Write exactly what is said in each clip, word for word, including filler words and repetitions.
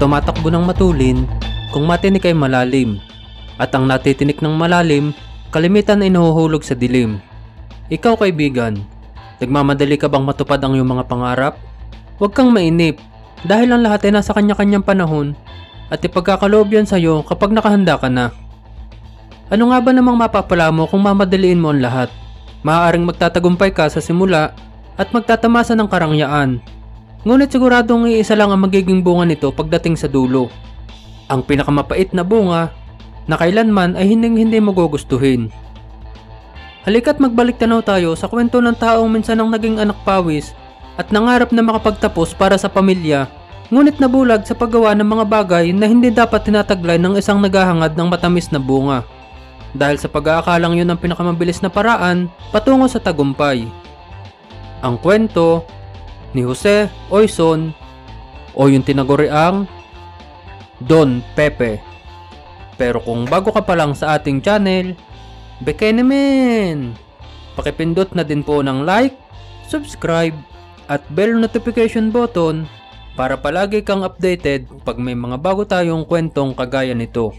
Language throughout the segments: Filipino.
tumatakbo ng matulin kung matinik ay malalim, at ang natitinik ng malalim, kalimitan ay nahuhulog sa dilim. Ikaw kaibigan, nagmamadali ka bang matupad ang iyong mga pangarap? Huwag kang mainip dahil ang lahat ay nasa kanya-kanyang panahon at ipagkakaloob yan sa iyo kapag nakahanda ka na. Ano nga ba namang mapapala mo kung mamadaliin mo ang lahat? Maaaring magtatagumpay ka sa simula at magtatamasa ng karangyaan. Ngunit siguradong iisa lang ang magiging bunga nito pagdating sa dulo. Ang pinakamapait na bunga na kailanman ay hinding-hindi mo gugustuhin. Halika't magbalik tanaw tayo sa kwento ng taong minsan ang naging anak pawis at nangarap na makapagtapos para sa pamilya, ngunit nabulag sa paggawa ng mga bagay na hindi dapat tinataglay ng isang naghahangad ng matamis na bunga. Dahil sa pag-aakalang yun ang pinakamabilis na paraan patungo sa tagumpay. Ang kwento ni Jose Oison o yung tinaguriang Don Pepe. Pero kung bago ka pa lang sa ating channel, bekay naman! Pakipindot na din po ng like, subscribe, at bell notification button para palagi kang updated pag may mga bago tayong kwentong kagaya nito.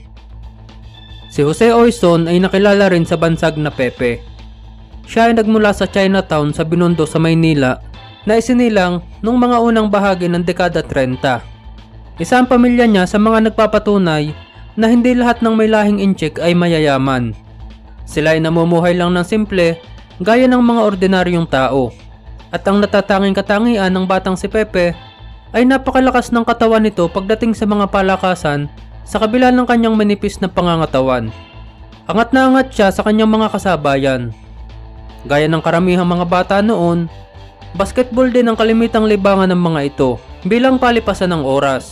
Si Jose Oison ay nakilala rin sa bansag na Pepe. Siya ay nagmula sa Chinatown sa Binondo sa Maynila na isinilang noong mga unang bahagi ng dekada trenta. Isa ang pamilya niya sa mga nagpapatunay na hindi lahat ng may lahing inchik ay mayayaman. Sila ay namumuhay lang ng simple gaya ng mga ordinaryong tao. At ang natatanging katangian ng batang si Pepe ay napakalakas ng katawan nito pagdating sa mga palakasan sa kabila ng kanyang manipis na pangangatawan. Angat na angat siya sa kanyang mga kasabayan. Gaya ng karamihang mga bata noon, basketball din ang kalimitang libangan ng mga ito bilang palipasan ng oras.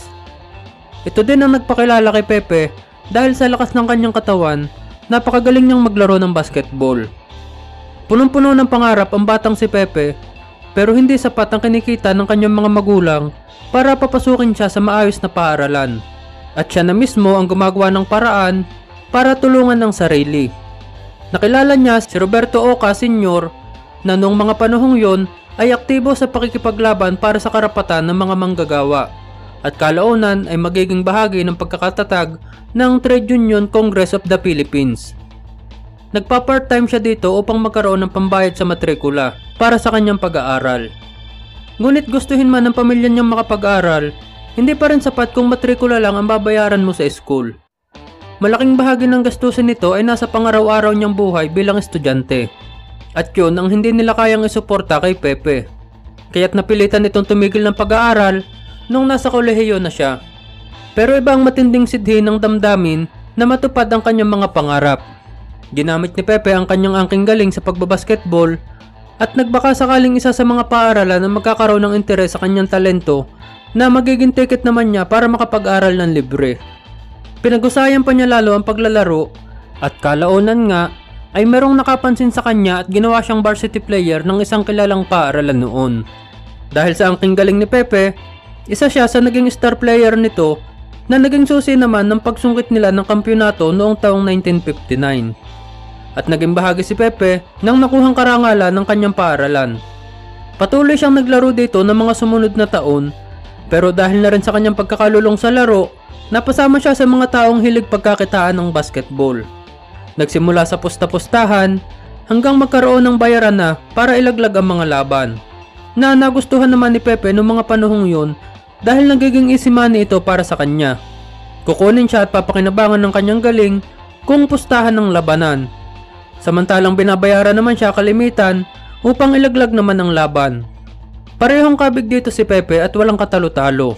Ito din ang nagpakilala kay Pepe dahil sa lakas ng kanyang katawan, napakagaling niyang maglaro ng basketball. Punong-puno ng pangarap ang batang si Pepe, pero hindi sapat ang kinikita ng kanyang mga magulang para papasukin siya sa maayos na paaralan. At siya na mismo ang gumagawa ng paraan para tulungan ng sarili. Nakilala niya si Roberto Oca Senior na noong mga panahong yon ay aktibo sa pakikipaglaban para sa karapatan ng mga manggagawa at kalaunan ay magiging bahagi ng pagkakatatag ng Trade Union Congress of the Philippines. Nagpa-part-time siya dito upang magkaroon ng pambayad sa matrikula para sa kanyang pag-aaral. Ngunit gustuhin man ng pamilya niyang makapag-aral, hindi pa rin sapat kung matrikula lang ang babayaran mo sa school. Malaking bahagi ng gastusin nito ay nasa pangaraw-araw niyang buhay bilang estudyante. At yun ang hindi nila kayang isuporta kay Pepe. Kaya't napilitan itong tumigil ng pag-aaral nung nasa kolehiyo na siya. Pero iba ang matinding sidhi ng damdamin na matupad ang kanyang mga pangarap. Ginamit ni Pepe ang kanyang angking galing sa pagbabasketball at nagbaka sakaling isa sa mga paaralan na magkakaroon ng interes sa kanyang talento na magiging ticket naman niya para makapag-aral ng libre. Pinag-usayan pa niya lalo ang paglalaro at kalaunan nga ay merong nakapansin sa kanya at ginawa siyang varsity player ng isang kilalang paaralan noon. Dahil sa angking galing ni Pepe, isa siya sa naging star player nito na naging susi naman ng pagsungkit nila ng kampyonato noong taong nineteen fifty-nine. At naging bahagi si Pepe ng nakuhang karangalan ng kanyang paaralan. Patuloy siyang naglaro dito ng mga sumunod na taon, pero dahil na rin sa kanyang pagkakalulong sa laro, napasama siya sa mga taong hilig pagkakitaan ng basketball. Nagsimula sa pusta-pustahan hanggang magkaroon ng bayaran na para ilaglag ang mga laban. Na nagustuhan naman ni Pepe noong mga panahong yun dahil nagiging easy money ito para sa kanya. Kukunin siya at papakinabangan ng kanyang galing kung pustahan ng labanan. Samantalang binabayaran naman siya kalimitan upang ilaglag naman ang laban. Parehong kabig dito si Pepe at walang katalo-talo.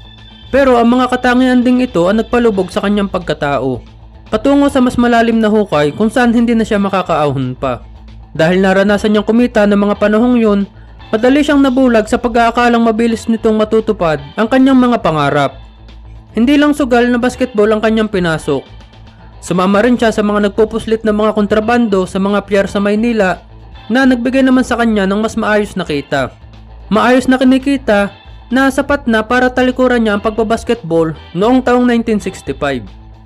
Pero ang mga katangian ding ito ang nagpalubog sa kanyang pagkatao, patungo sa mas malalim na hukay kung saan hindi na siya makakaahon pa. Dahil naranasan niyang kumita ng mga panahong yun, madali siyang nabulag sa pag-aakalang mabilis nitong matutupad ang kanyang mga pangarap. Hindi lang sugal na basketball ang kanyang pinasok. Sumama rin siya sa mga nagpupuslit ng mga kontrabando sa mga pier sa Maynila na nagbigay naman sa kanya ng mas maayos na kita. Maayos na kinikita na sapat na para talikuran niya ang pagbabasketball noong taong nineteen sixty-five.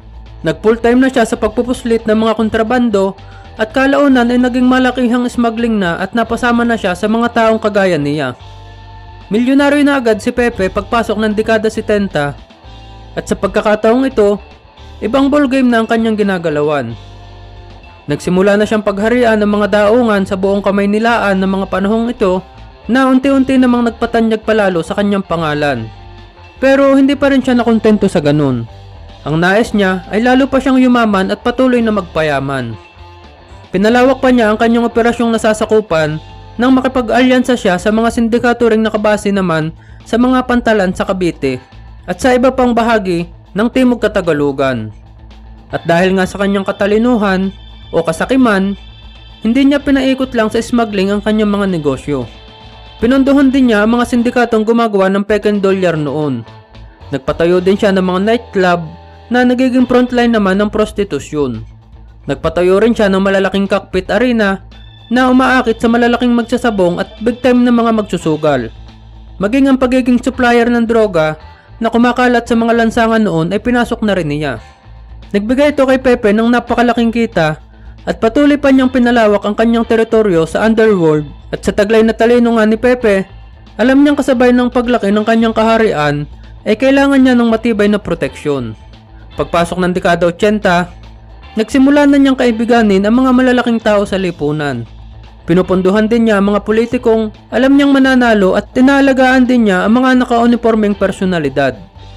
Nag full time na siya sa pagpupuslit ng mga kontrabando at kalaunan ay naging malakihang smuggling na at napasama na siya sa mga taong kagaya niya. Milyonaryo na agad si Pepe pagpasok ng dekada setenta At sa pagkakataong ito, ibang ballgame na ang kanyang ginagalawan. Nagsimula na siyang pagharian ng mga daungan sa buong Kamaynilaan ng mga panahong ito na unti-unti namang nagpatanyag palalo sa kanyang pangalan. Pero hindi pa rin siya nakontento sa ganun. Ang nais niya ay lalo pa siyang yumaman at patuloy na magpayaman. Pinalawak pa niya ang kanyang operasyong nasasakupan nang makipag-alyansa siya sa mga sindikato ring nakabase naman sa mga pantalan sa Cavite at sa iba pang bahagi ng Timog Katagalugan. At dahil nga sa kanyang katalinuhan o kasakiman, hindi niya pinaikot lang sa smuggling ang kanyang mga negosyo. Pinondohan din niya ang mga sindikatong gumagawa ng pekeng dolyar noon. Nagpatayo din siya ng mga nightclub na nagiging frontline naman ng prostitusyon. Nagpatayo rin siya ng malalaking cockpit arena na umaakit sa malalaking magsasabong at big time na mga magsusugal. Maging ang pagiging supplier ng droga na kumakalat sa mga lansangan noon ay pinasok na rin niya. Nagbigay ito kay Pepe ng napakalaking kita at patuloy pa niyang pinalawak ang kanyang teritoryo sa underworld. At sa taglay na talino nga ni Pepe, alam niyang kasabay ng paglaki ng kanyang kaharian ay kailangan niya ng matibay na proteksyon. Pagpasok ng dekada eighty, nagsimula na niyang kaibiganin ang mga malalaking tao sa lipunan. Pinupunduhan din niya ang mga politikong alam niyang mananalo at tinalagaan din niya ang mga naka-uniforming personalidad.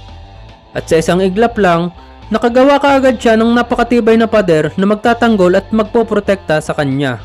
At sa isang iglap lang, nakagawa kaagad siya ng napakatibay na pader na magtatanggol at magpoprotekta sa kanya.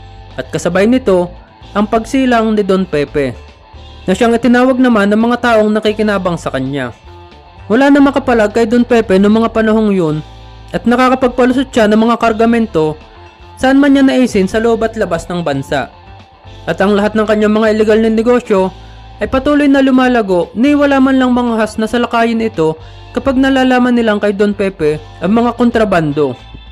At kasabay nito, ang pagsilang ni Don Pepe, na siyang itinawag naman ng mga taong nakikinabang sa kanya. Wala na makapalag kay Don Pepe noong mga panahong yun at nakakapagpalusot siya ng mga kargamento saan man niya naisin sa loob at labas ng bansa. At ang lahat ng kanyang mga illegal na negosyo ay patuloy na lumalago ni wala man lang mga has na salakayin ito kapag nalalaman nilang kay Don Pepe ang mga kontrabando.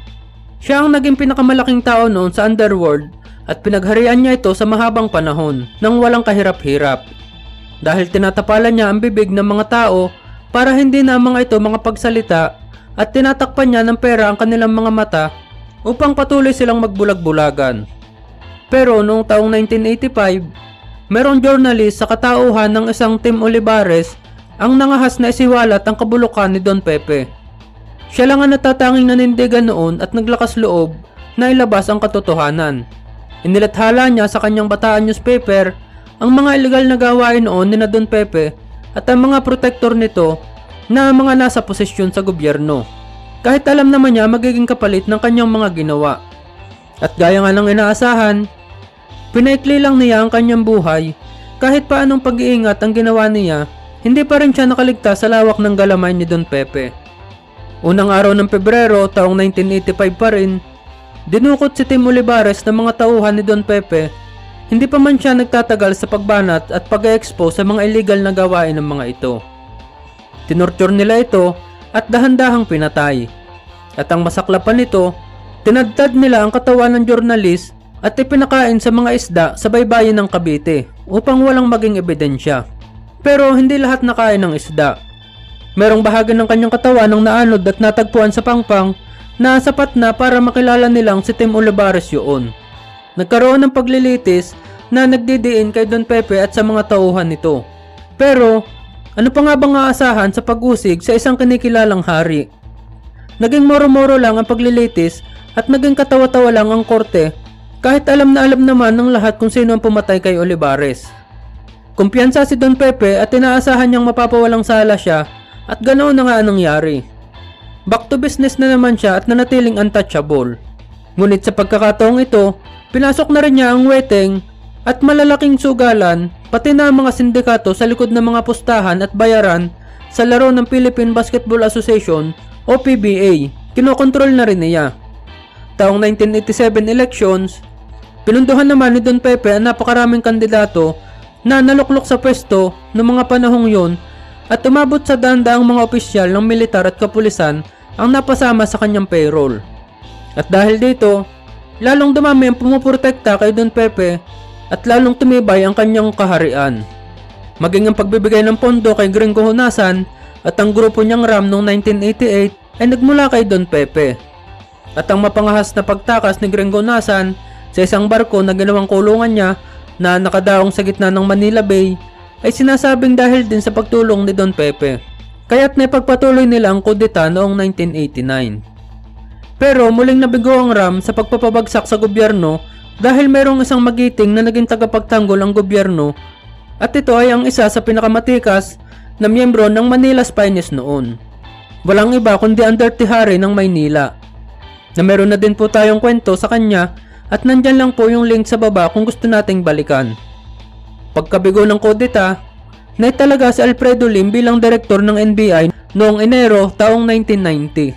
Siya ang naging pinakamalaking tao noon sa underworld at pinagharian niya ito sa mahabang panahon nang walang kahirap-hirap. Dahil tinatapalan niya ang bibig ng mga tao para hindi na ang mga ito mga pagsalita at tinatakpan niya ng pera ang kanilang mga mata upang patuloy silang magbulag-bulagan. Pero noong taong nineteen eighty-five, merong journalist sa katauhan ng isang Team Olivares ang nangahas na isiwalat ang kabulukan ni Don Pepe. Siya lang ang natatanging nanindigan noon at naglakas loob na ilabas ang katotohanan. Inilathala niya sa kanyang Bataan newspaper ang mga illegal na gawain noon ni na Don Pepe at ang mga protektor nito na mga nasa posisyon sa gobyerno. Kahit alam naman niya magiging kapalit ng kanyang mga ginawa. At gaya nga ng inaasahan, pinaikli lang niya ang kanyang buhay. Kahit paanong pag-iingat ang ginawa niya, hindi pa rin siya nakaligtas sa lawak ng galamay ni Don Pepe. Unang araw ng Pebrero taong nineteen eighty-five pa rin, dinukot si Tim Olivares ng mga tauhan ni Don Pepe. Hindi pa man siya nagtatagal sa pagbanat at pag-expose sa mga illegal na gawain ng mga ito. Tinorture nila ito at dahan-dahang pinatay. At ang masaklapan nito, tinadtad nila ang katawan ng journalist at ipinakain sa mga isda sa baybayin ng Cavite upang walang maging ebidensya. Pero hindi lahat nakain ng isda. Merong bahagi ng kanyang katawan ang naanod at natagpuan sa pangpang na sapat na para makilala nilang si Tim Olivares yun. Nagkaroon ng paglilitis na nagdidiin kay Don Pepe at sa mga tauhan nito. Pero ano pa nga bang aasahan sa pag-usig sa isang kinikilalang hari? Naging moro-moro lang ang paglilitis at naging katawa-tawa lang ang korte kahit alam na alam naman ng lahat kung sino ang pumatay kay Olivares. Kumpiyansa si Don Pepe at inaasahan niyang mapapawalang sala siya at ganoon na nga ang nangyari. Back to business na naman siya at nanatiling untouchable. Ngunit sa pagkakataong ito, pinasok na rin niya ang weteng at malalaking sugalan pati na ang mga sindikato sa likod ng mga pustahan at bayaran sa laro ng Philippine Basketball Association o P B A. Kinokontrol na rin niya. Taong nineteen eighty-seven elections, pinunduhan naman ni Don Pepe ang napakaraming kandidato na naluklok sa pwesto ng mga panahong yon at umabot sa daan-daang mga opisyal ng militar at kapulisan ang napasama sa kanyang payroll. At dahil dito, lalong dumami ang pumuprotekta kay Don Pepe at lalong tumibay ang kanyang kaharian. Maging ang pagbibigay ng pondo kay Gringo Honasan at ang grupo niyang RAM noong nineteen eighty-eight ay nagmula kay Don Pepe. At ang mapangahas na pagtakas ni Gringo Honasan sa isang barko na ginawang kulungan niya na nakadaong sa gitna ng Manila Bay ay sinasabing dahil din sa pagtulong ni Don Pepe. kaya't naipagpatuloy nila ang kudeta noong nineteen eighty-nine. Pero muling nabigo ang R A M sa pagpapabagsak sa gobyerno dahil mayroong isang magiting na naging tagapagtanggol ang gobyerno at ito ay ang isa sa pinakamatikas na miyembro ng Manila's Finest noon. Walang iba kundi ang Dirty Harry ng Maynila. Na meron na din po tayong kwento sa kanya at nandyan lang po yung link sa baba kung gusto nating balikan. Pagkabigo ng kudeta, naitalaga si Alfredo Lim bilang direktor ng N B I noong Enero taong nineteen ninety.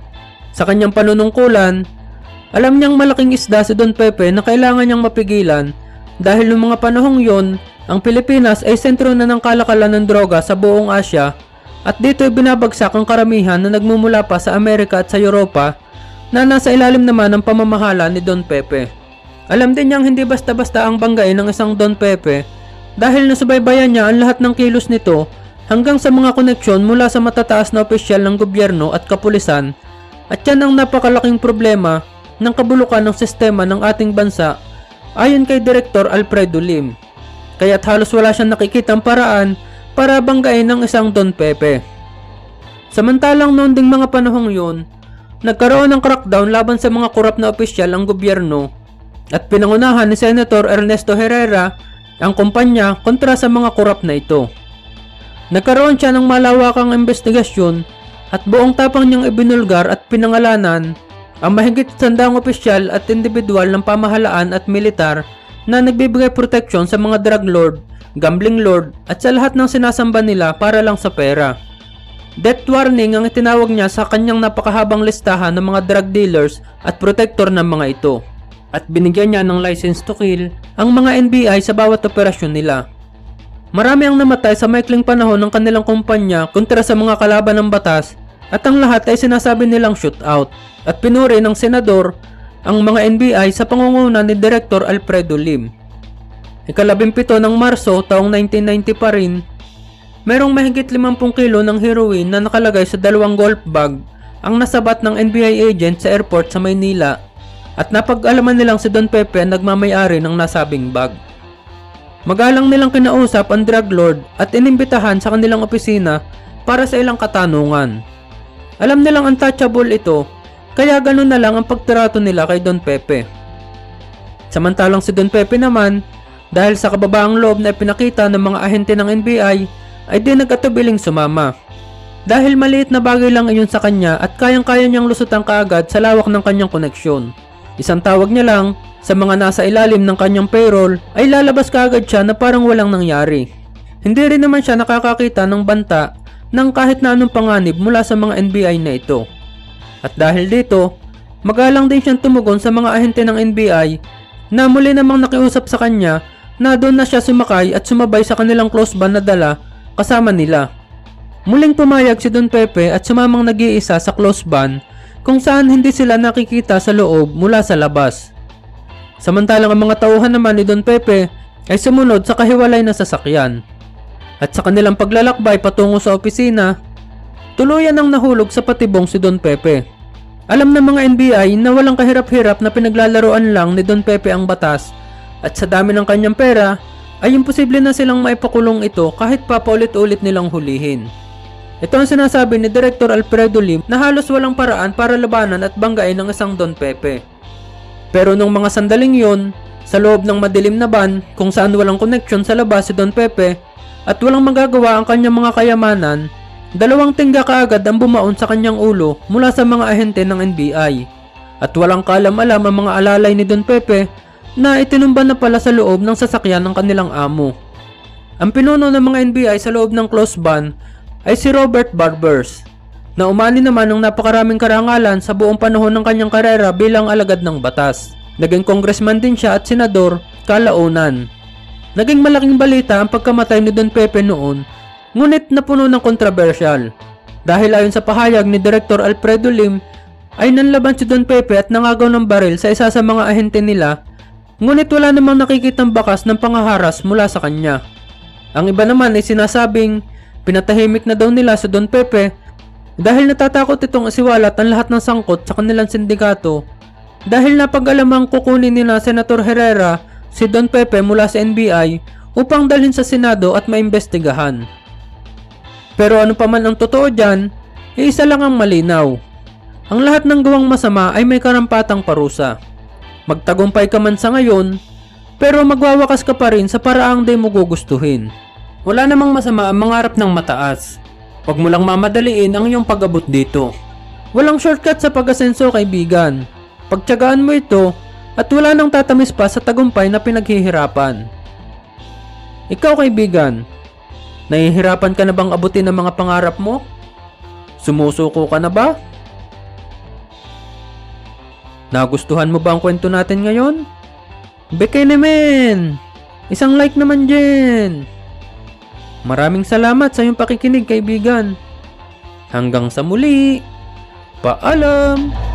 Sa kanyang panunungkulan, alam niyang malaking isda si Don Pepe na kailangan niyang mapigilan dahil noong mga panahong yon, ang Pilipinas ay sentro na ng kalakalan ng droga sa buong Asya at dito ay binabagsak ang karamihan na nagmumula pa sa Amerika at sa Europa na nasa ilalim naman ng pamamahala ni Don Pepe. Alam din niyang hindi basta-basta ang banggain ng isang Don Pepe dahil nasubaybayan niya ang lahat ng kilos nito hanggang sa mga koneksyon mula sa matataas na opisyal ng gobyerno at kapulisan at yan ang napakalaking problema ng kabulukan ng sistema ng ating bansa ayon kay Direktor Alfredo Lim. Kaya't halos wala siyang nakikitang paraan para banggain ng isang Don Pepe. Samantalang noon ding mga panahong yun, nagkaroon ng crackdown laban sa mga korap na opisyal ang gobyerno at pinangunahan ni Senator Ernesto Herrera ang kumpanya kontra sa mga korap na ito. Nagkaroon siya ng malawakang investigasyon at buong tapang niyang ibinulgar at pinangalanan ang mahigit sandang opisyal at individual ng pamahalaan at militar na nagbibigay proteksyon sa mga drug lord, gambling lord at sa lahat ng sinasamba nila para lang sa pera. Death warning ang itinawag niya sa kanyang napakahabang listahan ng mga drug dealers at protector ng mga ito. At binigyan niya ng license to kill ang mga N B I sa bawat operasyon nila. Marami ang namatay sa maikling panahon ng kanilang kumpanya kontra sa mga kalaban ng batas at ang lahat ay sinasabi nilang shootout at pinuri ng senador ang mga N B I sa pangunguna ni Direktor Alfredo Lim. Ikalabimpito ng Marso taong nineteen ninety pa rin, merong mahigit limampung kilo ng heroin na nakalagay sa dalawang golf bag ang nasabat ng N B I agent sa airport sa Maynila at napag-alaman nilang si Don Pepe ang nagmamay-ari ng nasabing bag. Magalang nilang kinausap ang drug lord at inimbitahan sa kanilang opisina para sa ilang katanungan. Alam nilang untouchable ito, kaya ganun na lang ang pagtrato nila kay Don Pepe. Samantalang si Don Pepe naman, dahil sa kababaang loob na ipinakita ng mga ahente ng N B I, ay di nag-atubiling sumama. Dahil maliit na bagay lang iyon sa kanya at kayang-kaya niyang lusutan kaagad sa lawak ng kanyang koneksyon. Isang tawag niya lang sa mga nasa ilalim ng kanyang payroll ay lalabas kaagad siya na parang walang nangyari. Hindi rin naman siya nakakakita ng banta ng kahit na anong panganib mula sa mga N B I na ito. At dahil dito, magalang din siyang tumugon sa mga ahente ng N B I na muli namang nakiusap sa kanya na doon na siya sumakay at sumabay sa kanilang close van na dala kasama nila. Muling pumayag si Don Pepe at sumamang nag-iisa sa close van kung saan hindi sila nakikita sa loob mula sa labas. Samantalang ang mga tauhan naman ni Don Pepe ay sumunod sa kahiwalay na sasakyan. At sa kanilang paglalakbay patungo sa opisina, tuluyan ang nahulog sa patibong si Don Pepe. Alam ng mga N B I na walang kahirap-hirap na pinaglalaroan lang ni Don Pepe ang batas at sa dami ng kanyang pera ay imposible na silang maipakulong ito kahit pa paulit-ulit nilang hulihin. Ito ang sinasabi ni Direktor Alfredo Lim na halos walang paraan para labanan at banggain ng isang Don Pepe. Pero nung mga sandaling yon, sa loob ng madilim na van kung saan walang koneksyon sa labas si Don Pepe at walang magagawa ang kanyang mga kayamanan, dalawang tingga kaagad ang bumaon sa kanyang ulo mula sa mga ahente ng N B I. At walang kaalam-alam ang mga alalay ni Don Pepe na itinumba na pala sa loob ng sasakyan ng kanilang amo. Ang pinuno ng mga N B I sa loob ng close van ay si Robert Barbers, na umani naman ng napakaraming karangalan sa buong panahon ng kanyang karera bilang alagad ng batas. Naging congressman din siya at senador kalaunan. Naging malaking balita ang pagkamatay ni Don Pepe noon, ngunit napuno ng kontrobersyal. Dahil ayon sa pahayag ni Direktor Alfredo Lim, ay nanlaban si Don Pepe at nangagaw ng baril sa isa sa mga ahente nila, ngunit wala namang nakikitang bakas ng pangaharas mula sa kanya. Ang iba naman ay sinasabing pinatahimik na daw nila si Don Pepe dahil natatakot itong isiwalat ang lahat ng sangkot sa kanilang sindikato dahil napag-alamang kukunin nila Senator Herrera si Don Pepe mula sa N B I upang dalhin sa Senado at maimbestigahan. Pero ano pa man ang totoo dyan, eh isa lang ang malinaw. Ang lahat ng gawang masama ay may karampatang parusa. Magtagumpay ka man sa ngayon, pero magwawakas ka pa rin sa paraang di mo gugustuhin. Wala namang masama ang mangarap ng mataas. Huwag mo lang mamadaliin ang iyong pag-abot dito. Walang shortcut sa pag-asenso, kaibigan. Pagtiyagaan mo ito at wala nang tatamis pa sa tagumpay na pinaghihirapan. Ikaw, kaibigan, nahihirapan ka na bang abutin ang mga pangarap mo? Sumusuko ka na ba? Nagustuhan mo ba ang kwento natin ngayon? Bekay naman! Isang like naman dyan! Maraming salamat sa iyong pakikinig, kaibigan. Hanggang sa muli! Paalam!